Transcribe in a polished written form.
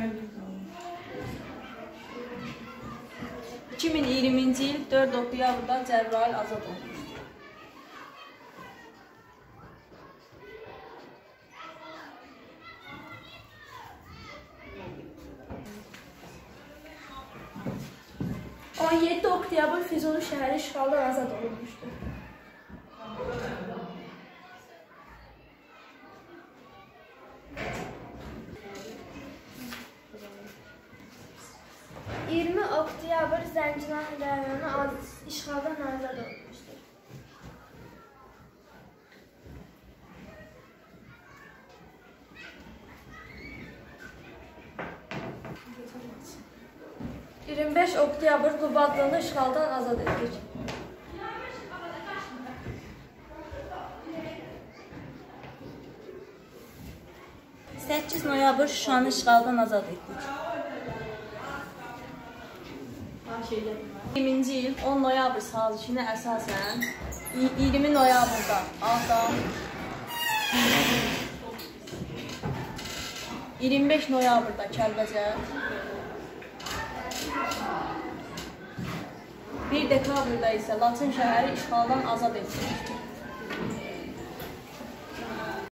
2020-ci il 4 oktyabrda Cəbrayıl azad olmuşdur. On 7 oktyabr Füzuli şəhəri işğaldan azad olunmuşdur. 20 oktyabr Zəngilan rayonu işğaldan azad olunmuşdur. 25 oktyabr Qubadlını işğaldan azad etdik. 8 noyabr Şuşanı işğaldan azad etdik. 20-ci il 10 noyabr sazişinə əsasən 20 noyabrda Ağdam, 25 noyabrda Kəlbəcər, 1 dekabrda isə Laçın şəhəri işğaldan azad edilmişdir.